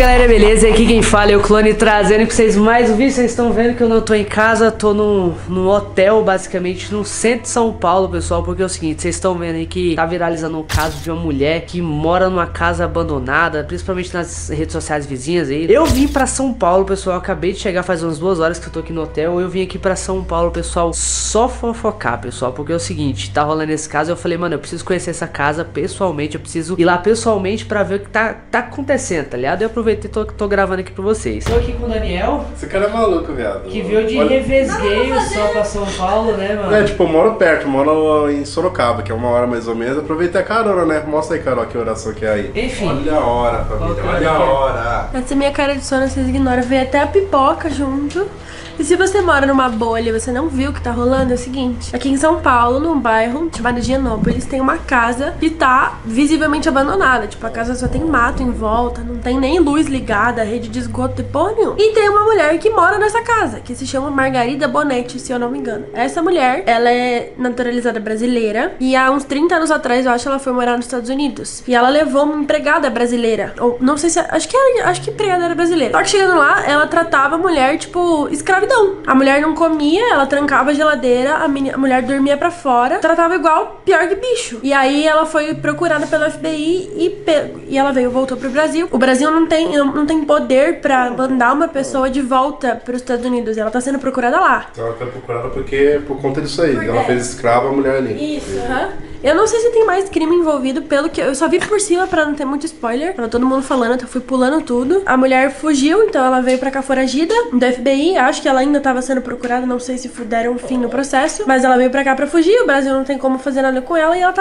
galera, beleza? Aqui quem fala é o Clone, trazendo pra vocês mais um vídeo. Vocês estão vendo que eu não tô em casa, tô num hotel, basicamente, no centro de São Paulo, pessoal. Porque é o seguinte, vocês estão vendo aí que tá viralizando um caso de uma mulher que mora numa casa abandonada, principalmente nas redes sociais vizinhas aí. Eu vim pra São Paulo, pessoal, acabei de chegar faz umas 2 horas que eu tô aqui no hotel. Eu vim aqui pra São Paulo, pessoal, só fofocar, pessoal. Porque é o seguinte, tá rolando esse caso, eu falei, mano, eu preciso conhecer essa casa pessoalmente, eu preciso ir lá pessoalmente pra ver o que tá acontecendo, tá ligado? Eu aproveitei e tô gravando aqui pra vocês. Tô aqui com o Daniel. Esse cara é maluco, viado. Que veio de revesgueio só pra São Paulo, né, mano? É, tipo, eu moro perto, moro em Sorocaba, que é 1 hora mais ou menos. Aproveitei a carona, né? Mostra aí, Carol, que oração que é aí. Enfim. Olha a hora, família, olha a hora. Essa é minha cara de sono, vocês ignoram. Veio até a pipoca junto. E se você mora numa bolha e você não viu o que tá rolando, é o seguinte. Aqui em São Paulo, num bairro chamado Higienópolis, tem uma casa que tá visivelmente abandonada. Tipo, a casa só tem mato em volta, não tem nem luz ligada, rede de esgoto, de porra nenhuma. E tem uma mulher que mora nessa casa, que se chama Margarida Bonetti, se eu não me engano. Essa mulher, ela é naturalizada brasileira. E há uns 30 anos atrás, eu acho, ela foi morar nos Estados Unidos. E ela levou uma empregada brasileira. Ou, não sei se... Acho que empregada era brasileira. Só que chegando lá, ela tratava a mulher, tipo, escravidão. A mulher não comia, ela trancava a geladeira, a mulher dormia pra fora, tratava igual pior que bicho. E aí ela foi procurada pelo FBI e ela voltou pro Brasil. O Brasil não tem poder pra mandar uma pessoa de volta pros Estados Unidos. Ela tá sendo procurada lá. Ela tá procurada por conta disso aí. Ela fez escrava a mulher ali. Isso, Eu não sei se tem mais crime envolvido, pelo que eu só vi por cima pra não ter muito spoiler. Pra todo mundo falando, então eu fui pulando tudo. A mulher fugiu, então ela veio pra cá foragida do FBI. Acho que ela ainda tava sendo procurada, não sei se deram um fim no processo. Mas ela veio pra cá pra fugir, o Brasil não tem como fazer nada com ela. E ela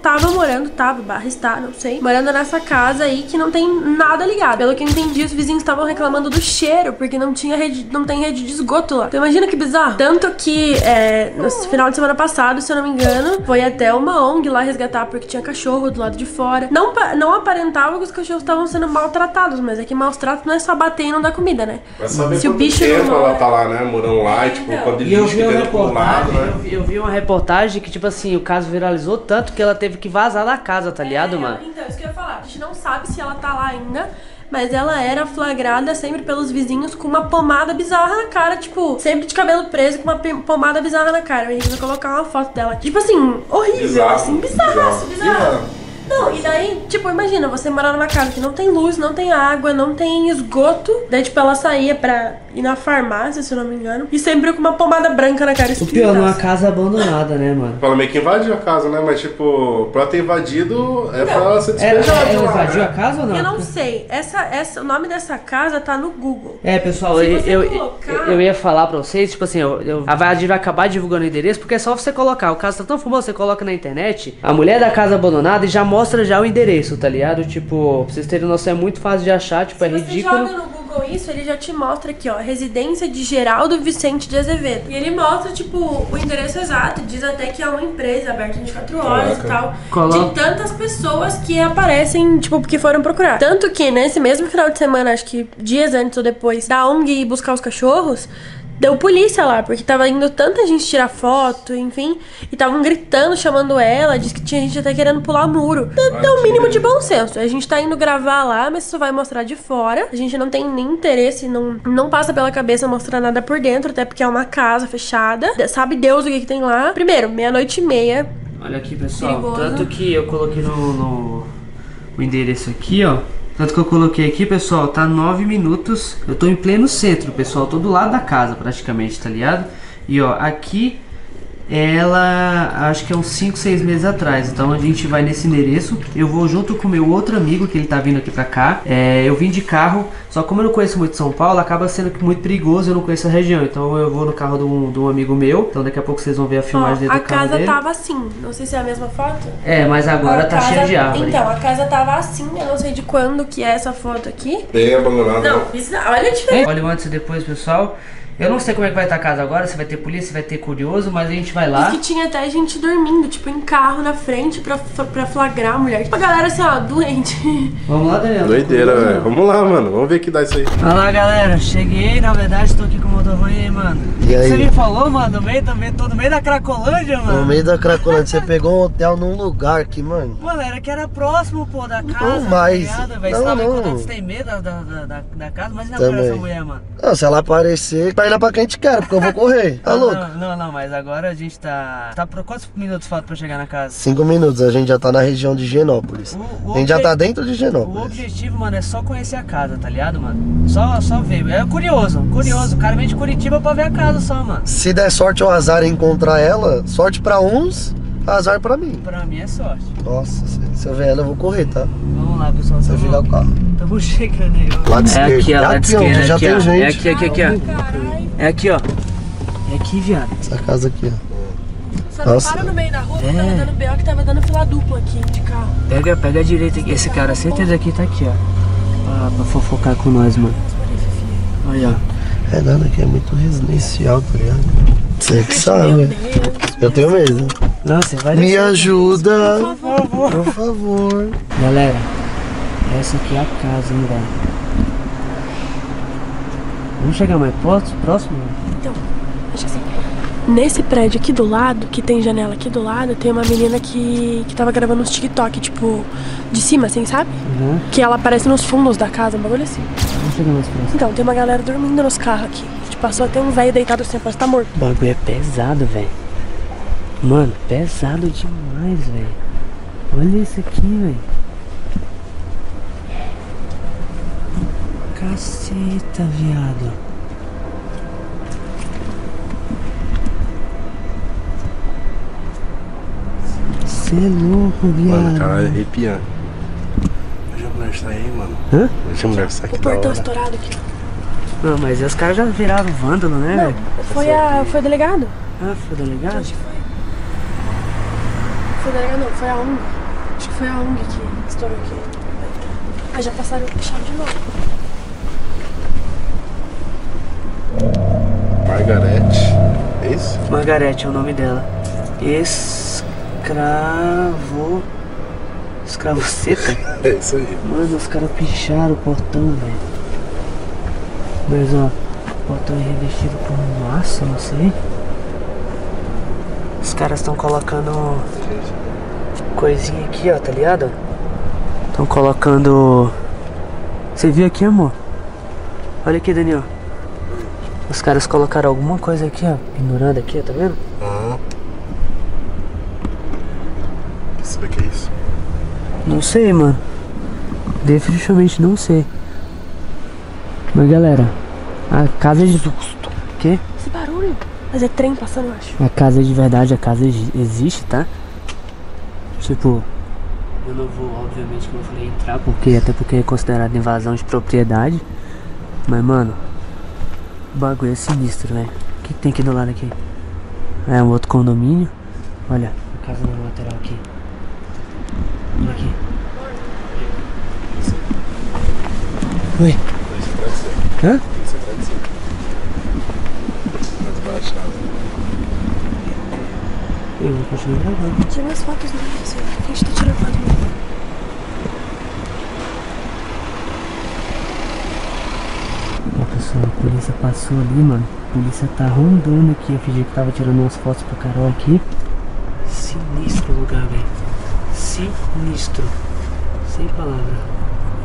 está, não sei, morando nessa casa aí que não tem nada ligado. Pelo que eu entendi, os vizinhos estavam reclamando do cheiro, porque não tem rede de esgoto lá. Então imagina que bizarro. Tanto que no final de semana passado, se eu não me engano, foi até uma ONG lá resgatar, porque tinha cachorro do lado de fora. Não aparentava que os cachorros estavam sendo maltratados, mas é que maus tratos não é só bater e não dar comida, né? Mas saber se o quanto bicho tempo não ela tá lá, né? Morando lá, e tipo, quando ele Eu vi uma lado, né? eu vi uma reportagem que, tipo assim, o caso viralizou tanto que ela teve que vazar da casa, tá ligado, mano? Então, isso que eu ia falar. A gente não sabe se ela tá lá ainda, mas ela era flagrada sempre pelos vizinhos com uma pomada bizarra na cara, tipo, sempre de cabelo preso com uma pomada bizarra na cara. A gente vai colocar uma foto dela. Tipo assim, horrível, assim, bizarro. Não, e daí, tipo, imagina, você morar numa casa que não tem luz, não tem água, não tem esgoto. Daí, tipo, ela saía pra ir na farmácia, se eu não me engano, e sempre com uma pomada branca na cara. O pior, numa casa abandonada, né, mano? Fala meio que invadiu a casa, né? Mas, tipo, pra ter invadido, pra ela ser despejada. Ela invadiu a casa ou não? Eu não sei. O nome dessa casa tá no Google. Pessoal, eu ia falar pra vocês, tipo assim, a gente vai acabar divulgando o endereço, porque é só você colocar. O caso tá tão famoso, você coloca na internet, a mulher da casa abandonada, e já mostra já o endereço, tá ligado? Tipo, pra vocês terem noção, é muito fácil de achar, tipo, é ridículo. Você joga no Google isso, ele já te mostra aqui, ó, residência de Geraldo Vicente de Azevedo. E ele mostra, tipo, o endereço exato, diz até que é uma empresa aberta 24 horas e tal. De tantas pessoas que aparecem, tipo, que foram procurar. Tanto que nesse mesmo final de semana, acho que dias antes ou depois, da ONG ir buscar os cachorros, deu polícia lá, porque tava indo tanta gente tirar foto, enfim, e estavam gritando, chamando ela, disse que tinha gente até querendo pular muro. Dá um mínimo de bom senso. A gente tá indo gravar lá, mas só vai mostrar de fora. A gente não tem nem interesse, não passa pela cabeça mostrar nada por dentro, até porque é uma casa fechada. Sabe Deus o que tem lá. Primeiro, 00:30. Olha aqui, pessoal, Perigoso. tanto que eu coloquei no endereço aqui, ó. Tanto que eu coloquei aqui, pessoal, tá 9 minutos. Eu tô em pleno centro, pessoal. Tô do lado da casa, praticamente, tá ligado? E, ó, aqui ela, acho que é uns 5, 6 meses atrás. Então a gente vai nesse endereço. Eu vou junto com meu outro amigo, que ele tá vindo aqui pra cá. Eu vim de carro, só como eu não conheço muito São Paulo, acaba sendo muito perigoso, eu não conheço a região. Então eu vou no carro de um amigo meu. Então daqui a pouco vocês vão ver a filmagem dele do carro dele. A casa tava assim, não sei se é a mesma foto. Mas agora tá cheia de árvore. Então, a casa tava assim, eu não sei de quando que é essa foto aqui. Bem abandonada. Não, olha a diferença. Olha o antes e depois, pessoal. Eu não sei como é que vai estar a casa agora, se vai ter polícia, se vai ter curioso, mas a gente vai lá. Diz que tinha até gente dormindo, tipo, em carro na frente pra flagrar a mulher. Tipo, a galera assim, ó, doente. Vamos lá, Daniel. Doideira, velho. Vamos lá, mano. Vamos ver o que dá isso aí. Olha lá, galera. Cheguei, na verdade, tô aqui com o motorhome aí, mano. E aí? Você me falou, mano, tô no meio da Cracolândia, mano. No meio da Cracolândia, você pegou um hotel num lugar aqui, mano. Mano, era que era próximo, pô, da casa. Não, mas... Tá ligado, véi? Não, Você tava não. encontrando, você tem medo da casa, mas não é Também. por essa mulher, mano. Não, se ela aparecer, perna pra quem te quer, porque eu vou correr. Tá louco? Não, mas agora a gente tá... Tá por quantos minutos falta pra chegar na casa? 5 minutos, a gente já tá na região de Genópolis. A gente já tá dentro de O Genópolis. objetivo, mano, é só conhecer a casa, tá ligado, mano? Só ver. É curioso. Cara vem de Curitiba pra ver a casa só, mano. Se der sorte ou azar em encontrar ela, sorte pra uns, azar pra mim. Pra mim é sorte. Nossa, se eu ver ela eu vou correr, tá? Vamos lá, pessoal. Se eu virar o carro. Tamo chegando aí, ó. Lá de É esquerda. aqui, ó, É lá de aqui, ó, esquerda. já aqui, tem ó. gente. É aqui, ó. Caralho. É aqui, ó. É aqui, viado. Essa casa aqui, ó. Só não Nossa. para no meio da rua, que tava dando B.O. que tava dando fila dupla aqui de carro. Pega a direita aqui. Esse cara, certeza que tá aqui, ó. Pra fofocar com nós, mano. Olha, ó. É nada que é muito residencial, tá ligado? Você que Meu sabe. Deus. Eu tenho medo. Não, você vai Me descer. ajuda, Por favor. por favor. Galera, essa aqui é a casa, hein, velho. Vamos chegar mais próximo? Então, acho que assim. Nesse prédio aqui do lado, que tem janela aqui do lado, tem uma menina que tava gravando uns TikTok, tipo, de cima, assim, sabe? Uhum. Que ela aparece nos fundos da casa, um bagulho assim. Vamos chegar mais próximo. Então, tem uma galera dormindo nos carros aqui. A gente passou até um velho deitado assim, parece que tá morto. O bagulho é pesado, velho. Mano, pesado demais, velho. Olha isso aqui, velho. Caceta, viado. Cê é louco, viado. Mano, cara, é arrepiante. Hoje a mulher sai aí, mano. Hã? Hoje a mulher sai aqui O da portão hora. estourado aqui. Não, mas os caras já viraram vândalo, né, velho? Foi o delegado? Ah, foi o delegado? Acho que foi. Foi o delegado não, foi a ONG. Acho que foi a ONG que estourou aqui. Ah, já passaram o chave de novo. Margarete. É isso? Margarete é o nome dela. Escravoceta? É isso aí. Mano, os caras picharam o portão, velho. Mas ó, o portão é revestido com massa, não sei. Os caras estão colocando coisinha aqui, ó, tá ligado? Estão colocando... Você viu aqui, amor? Olha aqui, Daniel. Os caras colocaram alguma coisa aqui, ó, pendurada aqui, ó, tá vendo? Aham. Isso daqui é isso? Não sei, mano. Definitivamente não sei. Mas galera, a casa é de... Quê? Esse barulho. Mas é trem passando, eu acho. A casa é de verdade, a casa existe, tá? Tipo, eu não vou, obviamente, como eu falei, entrar, até porque é considerado invasão de propriedade. Mas, mano, o bagulho é sinistro, velho. O que tem aqui do lado aqui? É um outro condomínio. Olha, a casa na lateral aqui. Olha aqui. Oi. Hã? Eu vou continuar gravando. Tira umas fotos dele, assim. A gente tá tirando foto dele. Ó, pessoal, a polícia passou ali, mano. A polícia tá rondando aqui. Eu fingi que tava tirando umas fotos pra Carol aqui. Sinistro o lugar, velho. Sinistro. Sem palavra.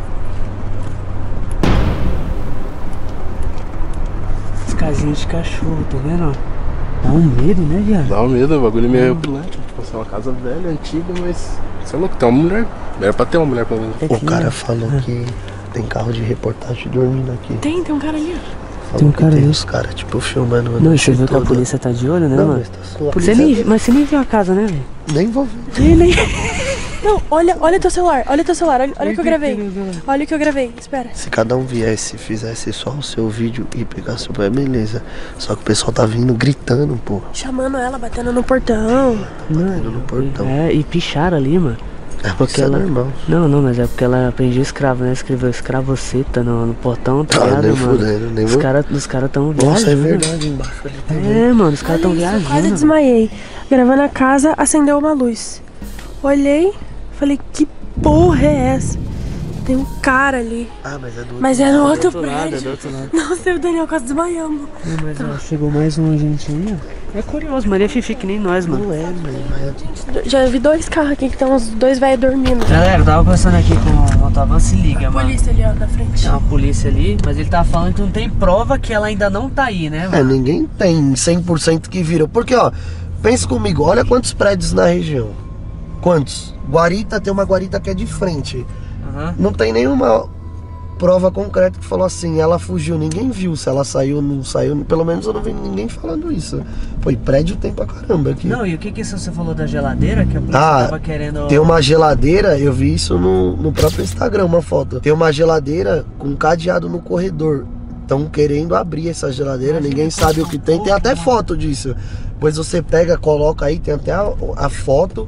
As casinhas de cachorro, tá vendo, ó? Dá um medo, né, viado? Dá um medo, o bagulho meio repulante. Tipo assim, uma casa velha, antiga, mas... Você é louco, tem uma mulher. Era pra ter uma mulher, pelo menos. É O filha. cara falou que tem carro de reportagem dormindo aqui. Tem um cara ali, ó. Falou Tem um que cara tem ali. os caras, tipo, filmando a Não, noite você viu que a toda. polícia tá de olho, né, Não, mano? mas tá suave. Mas você nem viu a casa, né, velho? Nem vou ver. Você nem... Não, olha teu celular, olha o que eu gravei. Olha o que eu gravei, espera. Se cada um viesse e fizesse só o seu vídeo e pegasse o pé, beleza. Só que o pessoal tá vindo gritando, pô. Chamando ela, batendo no portão. Batendo no portão. É, e picharam ali, mano. É porque ela é normal. Não, mas é porque ela aprendiu escravo, né? Escreveu escravoceta no portão, tá ligado, nem mano? fudendo, nem Os caras tão viajando. Nossa, é verdade, embaixo ali também. É, mano, os caras tão viajando. Eu quase desmaiei. Gravando a casa, acendeu uma luz. Olhei, falei, que porra é essa? Tem um cara ali. Ah, mas é do outro Mas é no outro Do outro lado, prédio. do outro lado. Nossa, eu e o Daniel quase desmaiamos. Mas ó, chegou mais um gente aí, ó. É curioso, Maria Fifi que nem nós, mano. Não é, mano. Já vi 2 carros aqui que estão os 2 velhos dormindo. Galera, eu tava conversando aqui com o Motovan, se liga, mano. Polícia ali, ó, na frente. Tem uma polícia ali, mas ele tá falando que não tem prova que ela ainda não tá aí, né, É, mano? ninguém tem 100% que viram. Porque, ó, pensa comigo, olha quantos prédios na região. Quantos? Guarita, tem uma guarita que é de frente. Aham. Não tem nenhuma prova concreta que falou assim, ela fugiu. Ninguém viu se ela saiu ou não saiu. Pelo menos eu não vi ninguém falando isso. Foi prédio tem pra caramba aqui. Não, e o que isso você falou da geladeira? Que a polícia tava querendo... Tem uma geladeira, eu vi isso no próprio Instagram, uma foto. Tem uma geladeira com cadeado no corredor. Estão querendo abrir essa geladeira, ninguém sabe o que tem. Tem até foto disso. Depois você pega, coloca aí, tem até a foto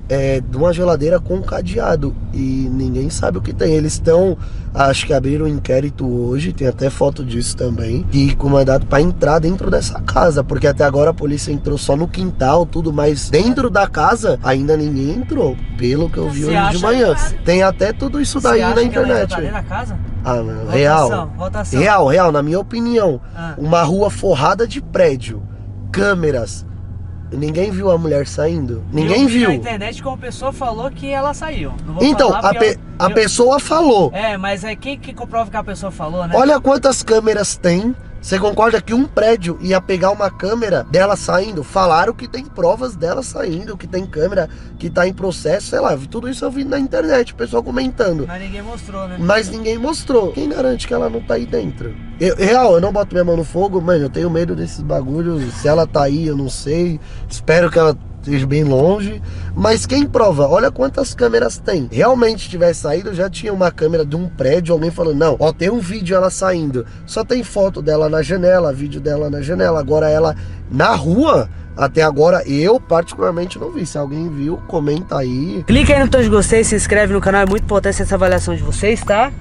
de uma geladeira com cadeado. E ninguém sabe o que tem. Eles estão, acho que abriram um inquérito hoje, tem até foto disso também. E com mandado para entrar dentro dessa casa. Porque até agora a polícia entrou só no quintal, tudo, mas dentro da casa ainda ninguém entrou. Pelo que eu vi Você hoje de manhã. Tem até tudo isso daí na internet. Tá dentro da casa? Ah, mano, Votação. real, na minha opinião. Ah. Uma rua forrada de prédio, câmeras. Ninguém viu a mulher saindo? Ninguém Eu vi viu. na internet como a pessoa falou que ela saiu. Não vou Então, falar porque a pessoa falou. É, mas é quem que comprova que a pessoa falou, né? Olha quantas câmeras tem. Você concorda que um prédio ia pegar uma câmera dela saindo? Falaram que tem provas dela saindo, que tem câmera que tá em processo, sei lá. Tudo isso eu vi na internet, o pessoal comentando. Mas ninguém mostrou, né? Mas ninguém mostrou. Quem garante que ela não tá aí dentro? Eu não boto minha mão no fogo, mano. Eu tenho medo desses bagulhos. Se ela tá aí, eu não sei. Espero que ela esteja bem longe. Mas quem prova? Olha quantas câmeras tem. Realmente tivesse saído, já tinha uma câmera de um prédio. Alguém falou, não, ó, tem um vídeo ela saindo. Só tem foto dela na janela, vídeo dela na janela. Agora ela na rua... Até agora, eu particularmente não vi. Se alguém viu, comenta aí. Clica aí no botão de gostei, se inscreve no canal. É muito importante essa avaliação de vocês, tá?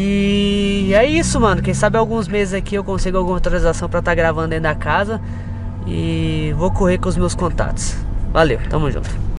E é isso, mano. Quem sabe alguns meses aqui eu consigo alguma autorização pra estar gravando dentro da casa. E vou correr com os meus contatos. Valeu, tamo junto.